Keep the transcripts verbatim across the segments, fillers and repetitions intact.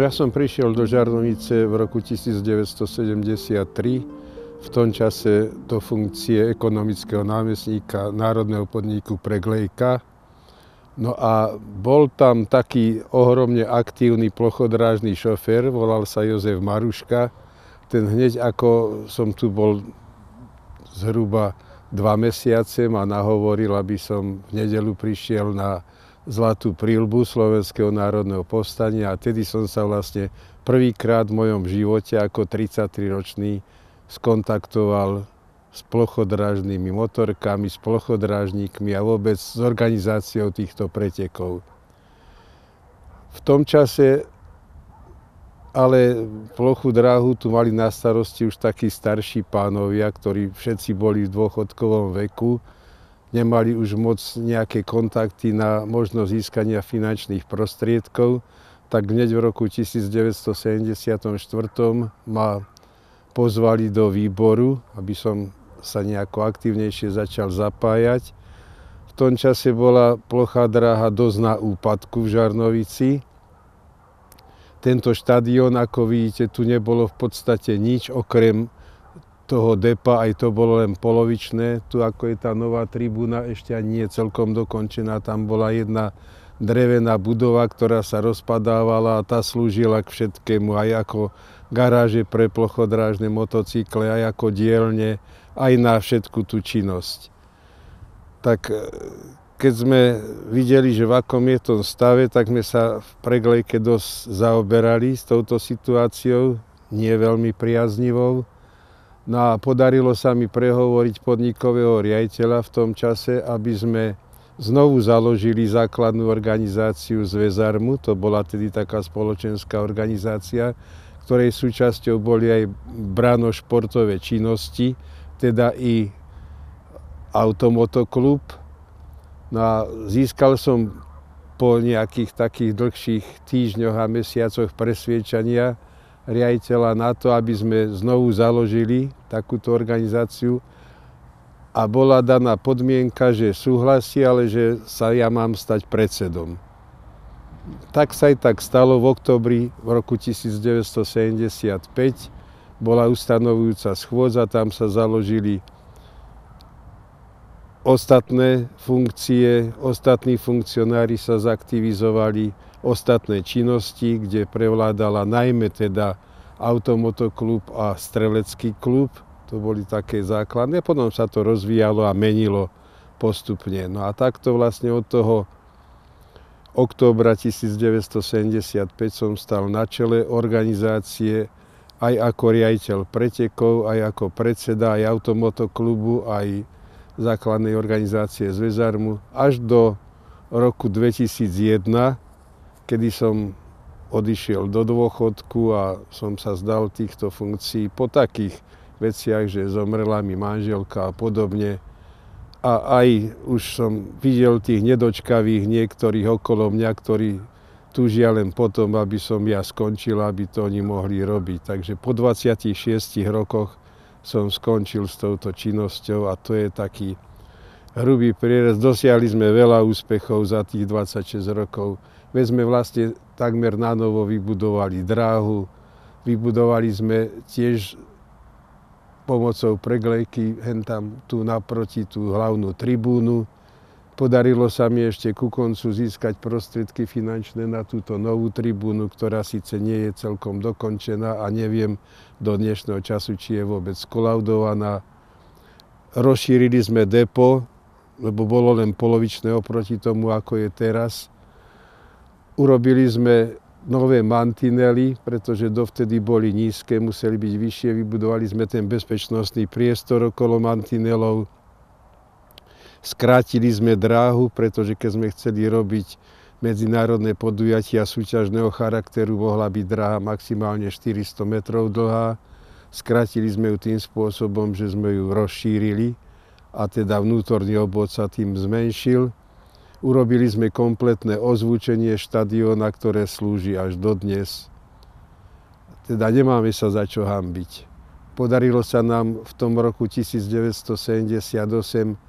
ja som prišiel do Žarnovice v roku tisícdeväťstosedemdesiattri, v tom čase do funkcie ekonomického námestníka Národného podniku Preglejka. No a bol tam taký ohromne aktívny plochodrážny šofér, volal sa Jozef Maruška. Ten hneď ako som tu bol zhruba dva mesiace ma nahovoril, aby som v nedeľu prišiel na Zlatú príľbu Slovenského národného povstania a tedy som sa vlastne prvýkrát v mojom živote ako tridsaťtriročný skontaktoval s plochodrážnymi motorkami, s plochodrážnikmi a vôbec s organizáciou týchto pretekov. V tom čase ale plochu dráhu tu mali na starosti už takí starší pánovia, ktorí všetci boli v dôchodkovom veku, nemali už moc nejaké kontakty na možnosť získania finančných prostriedkov, tak hneď v roku tisícdeväťstosedemdesiatštyri ma pozvali do výboru, aby som sa nejako aktívnejšie začal zapájať. V tom čase bola plochá dráha dosť na úpadku v Žarnovici. Tento štadión, ako vidíte, tu nebolo v podstate nič, okrem toho depa, aj to bolo len polovičné. Tu ako je tá nová tribúna, ešte ani nie celkom dokončená. Tam bola jedna drevená budova, ktorá sa rozpadávala a tá slúžila k všetkému, aj ako garáže pre plochodrážne motocykle, aj ako dielne, aj na všetku tú činnosť. Tak keď sme videli, že v akom je tom stave, tak sme sa v Preglejke dosť zaoberali s touto situáciou, nie veľmi priaznivou. No a podarilo sa mi prehovoriť podnikového riaditeľa v tom čase, aby sme znovu založili základnú organizáciu Zväzarmu. To bola tedy taká spoločenská organizácia, ktorej súčasťou boli aj brano-športové činnosti, teda i automotoklub. No a získal som po nejakých takých dlhších týždňoch a mesiacoch presviečania riaditeľa na to, aby sme znovu založili takúto organizáciu a bola daná podmienka, že súhlasí, ale že sa ja mám stať predsedom. Tak sa aj tak stalo. V októbri v roku tisícdeväťstosedemdesiatpäť bola ustanovujúca schôdza, tam sa založili ostatné funkcie, ostatní funkcionári sa zaktivizovali, ostatné činnosti, kde prevládala najmä teda automotoklub a strelecký klub. To boli také základné. Potom sa to rozvíjalo a menilo postupne. No a takto vlastne od toho októbra tisícdeväťstosedemdesiatpäť som stal na čele organizácie aj ako riaditeľ pretekov, aj ako predseda aj automotoklubu, aj základnej organizácie Zväzarmu až do roku dvetisícjeden, kedy som odišiel do dôchodku a som sa zdal týchto funkcií po takých veciach, že zomrela mi manželka a podobne. A aj už som videl tých nedočkavých niektorých okolo mňa, ktorí túžia len potom, aby som ja skončil, aby to oni mohli robiť. Takže po dvadsiatich šiestich rokoch som skončil s touto činnosťou a to je taký hrubý prierez. Dosiahli sme veľa úspechov za tých dvadsaťšesť rokov. My sme vlastne takmer na novo vybudovali dráhu, vybudovali sme tiež pomocou Preglejky hentam tu naproti tú hlavnú tribúnu. Podarilo sa mi ešte ku koncu získať prostriedky finančné na túto novú tribúnu, ktorá síce nie je celkom dokončená a neviem do dnešného času, či je vôbec skolaudovaná. Rozšírili sme depo, lebo bolo len polovičné oproti tomu, ako je teraz. Urobili sme nové mantinely, pretože dovtedy boli nízke, museli byť vyššie. Vybudovali sme ten bezpečnostný priestor okolo mantinelov. Skrátili sme dráhu, pretože keď sme chceli robiť medzinárodné podujatia súťažného charakteru, mohla byť dráha maximálne štyristo metrov dlhá. Skrátili sme ju tým spôsobom, že sme ju rozšírili a teda vnútorný obvod sa tým zmenšil. Urobili sme kompletné ozvučenie štadióna, ktoré slúži až dodnes. Teda nemáme sa za čo hanbiť. Podarilo sa nám v tom roku tisícdeväťstosedemdesiatosem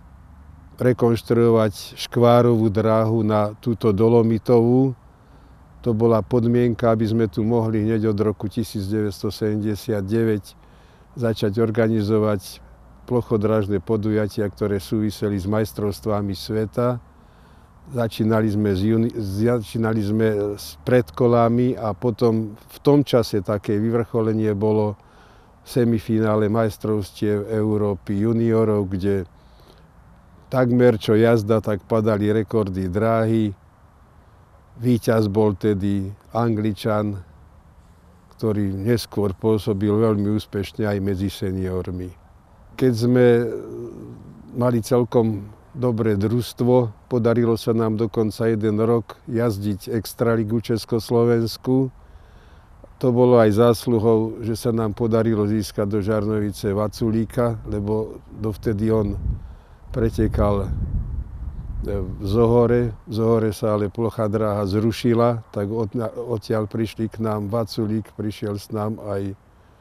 rekonštruovať škvárovú dráhu na túto dolomitovú. To bola podmienka, aby sme tu mohli hneď od roku tisícdeväťstosedemdesiatdeväť začať organizovať plochodrážne podujatia, ktoré súviseli s majstrovstvami sveta. Začínali sme s, juni- začínali sme s predkolami a potom v tom čase také vyvrcholenie bolo semifinále majstrovstiev Európy juniorov, kde takmer čo jazda, tak padali rekordy dráhy. Víťaz bol tedy Angličan, ktorý neskôr pôsobil veľmi úspešne aj medzi seniormi. Keď sme mali celkom dobré družstvo, podarilo sa nám dokonca jeden rok jazdiť Extraligu Československu. To bolo aj zásluhou, že sa nám podarilo získať do Žarnovice Vaculíka, lebo dovtedy on pretekal v Zohore. V Zohore sa ale plochá dráha zrušila, tak od, odtiaľ prišli k nám Vaculík, prišiel s nám aj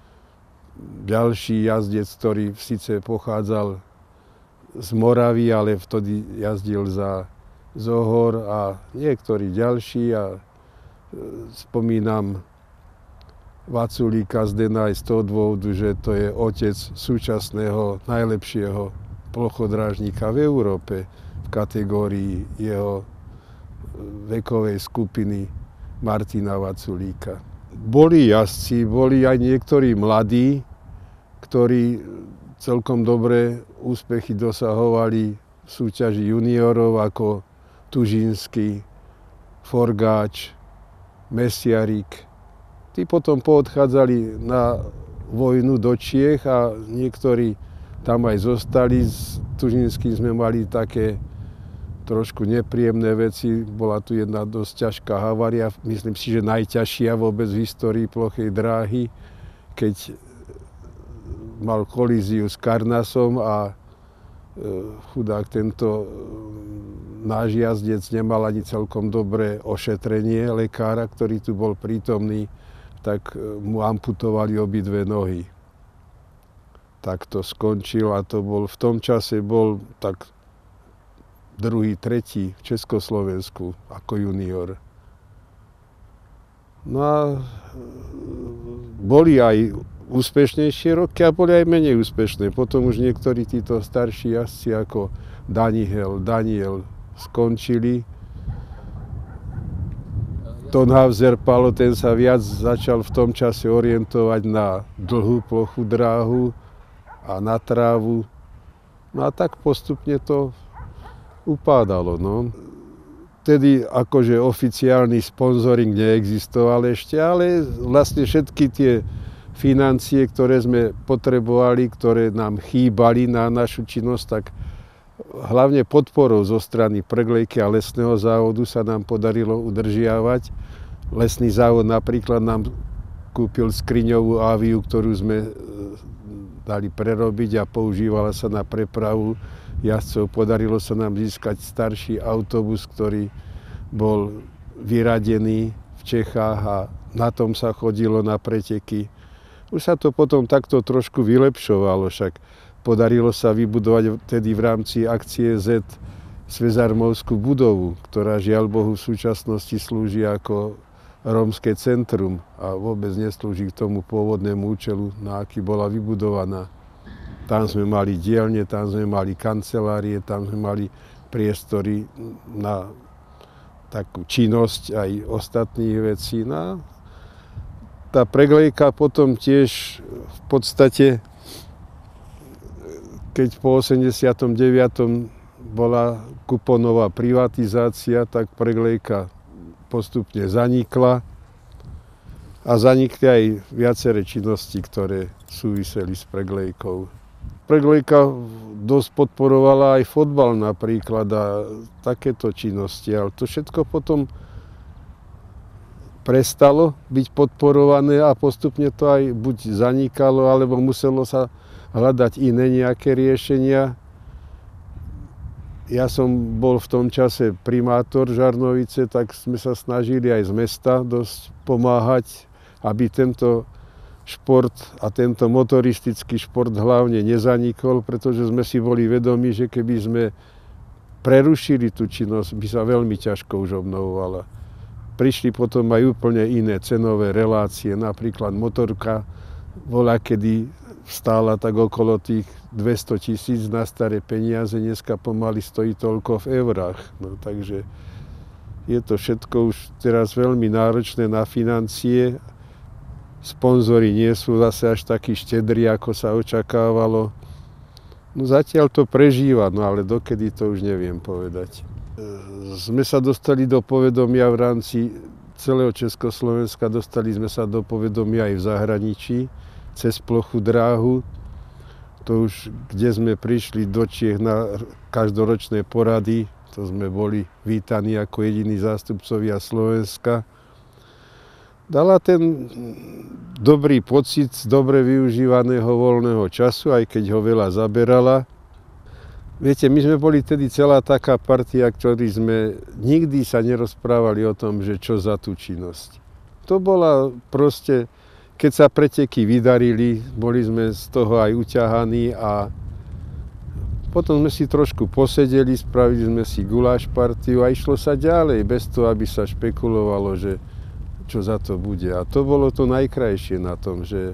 ďalší jazdec, ktorý síce pochádzal z Moravy, ale vtedy jazdil za Zohor a niektorí ďalší. A spomínam Vaculíka Zdena aj z toho dôvodu, že to je otec súčasného najlepšieho plochodrážnika v Európe v kategórii jeho vekovej skupiny Martina Vaculíka. Boli jazdci, boli aj niektorí mladí, ktorí celkom dobré úspechy dosahovali v súťaži juniorov ako Tužínsky, Forgáč, Mesiarik. Tí potom poodchádzali na vojnu do Čiech a niektorí tam aj zostali. S Tužínskym sme mali také trošku nepríjemné veci. Bola tu jedna dosť ťažká havária, myslím si, že najťažšia vôbec v histórii plochej dráhy, keď mal kolíziu s Karnasom a chudák tento náš jazdec nemal ani celkom dobré ošetrenie lekára, ktorý tu bol prítomný, tak mu amputovali obidve nohy. Tak to skončil a to bol, v tom čase bol tak druhý, tretí v Československu ako junior. No a boli aj úspešnejšie roky a boli aj menej úspešné. Potom už niektorí títo starší jazdci ako Daniel, Daniel skončili. Tonhauser Palo, ten sa viac začal v tom čase orientovať na dlhú plochu dráhu a na trávu. No a tak postupne to upádalo. No. Vtedy akože oficiálny sponzoring neexistoval ešte, ale vlastne všetky tie financie, ktoré sme potrebovali, ktoré nám chýbali na našu činnosť, tak hlavne podporou zo strany Preglejky a lesného závodu sa nám podarilo udržiavať. Lesný závod napríklad nám kúpil skriňovú áviu, ktorú sme dali prerobiť a používala sa na prepravu jazdcov. Podarilo sa nám získať starší autobus, ktorý bol vyradený v Čechách a na tom sa chodilo na preteky. Už sa to potom takto trošku vylepšovalo, však podarilo sa vybudovať vtedy v rámci akcie Z Svezarmovskú budovu, ktorá žiaľ Bohu v súčasnosti slúži ako rómske centrum a vôbec neslúži k tomu pôvodnému účelu, na aký bola vybudovaná. Tam sme mali dielne, tam sme mali kancelárie, tam sme mali priestory na takú činnosť aj ostatných vecí. No, tá Preglejka potom tiež v podstate, keď po osemdesiatom deviatom bola kuponová privatizácia, tak Preglejka postupne zanikla a zanikli aj viaceré činnosti, ktoré súviseli s Preglejkou. Preglejka dosť podporovala aj fotbal napríklad a takéto činnosti, ale to všetko potom prestalo byť podporované a postupne to aj buď zanikalo, alebo muselo sa hľadať iné nejaké riešenia. Ja som bol v tom čase primátor Žarnovice, tak sme sa snažili aj z mesta dosť pomáhať, aby tento šport a tento motoristický šport hlavne nezanikol, pretože sme si boli vedomi, že keby sme prerušili tú činnosť, by sa veľmi ťažko už obnovovala. prišli potom aj úplne iné cenové relácie, napríklad motorka bola kedy stála tak okolo tých dvesto tisíc na staré peniaze, dneska pomaly stojí toľko v eurách. No, takže je to všetko už teraz veľmi náročné na financie. Sponzori nie sú zase až takí štedrí, ako sa očakávalo. No zatiaľ to prežíva, no ale dokedy to už neviem povedať. Sme sa dostali do povedomia v rámci celého Československa, dostali sme sa do povedomia aj v zahraničí, cez plochu dráhu. To už, kde sme prišli do Čiech na každoročné porady, to sme boli vítaní ako jediní zástupcovia Slovenska. Dala ten dobrý pocit z dobre využívaného voľného času, aj keď ho veľa zaberala. Viete, my sme boli tedy celá taká partia, ktorí sme nikdy sa nerozprávali o tom, že čo za tú činnosť. To bola proste, keď sa preteky vydarili, boli sme z toho aj uťahaní a potom sme si trošku posedeli, spravili sme si guláš partiu a išlo sa ďalej, bez toho, aby sa špekulovalo, že čo za to bude. A to bolo to najkrajšie na tom, že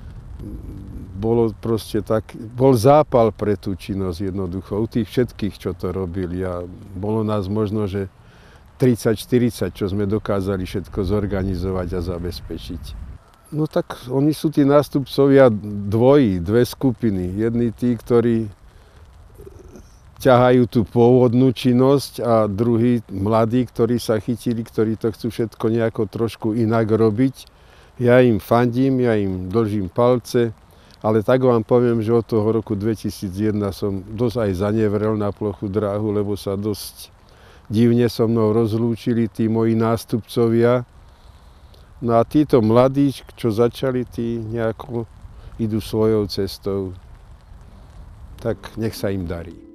bolo proste tak, bol zápal pre tú činnosť jednoducho, u tých všetkých, čo to robili. A bolo nás možno, že tridsať štyridsať, čo sme dokázali všetko zorganizovať a zabezpečiť. No tak oni sú tí nástupcovia dvojí, dve skupiny. Jedni tí, ktorí ťahajú tú pôvodnú činnosť a druhí mladí, ktorí sa chytili, ktorí to chcú všetko nejako trošku inak robiť. Ja im fandím, ja im držím palce, ale tak vám poviem, že od toho roku dvetisícjeden som dosť aj zanevrel na plochu dráhu, lebo sa dosť divne so mnou rozlúčili tí moji nástupcovia. No a títo mladí, čo začali, tí nejako idú svojou cestou, tak nech sa im darí.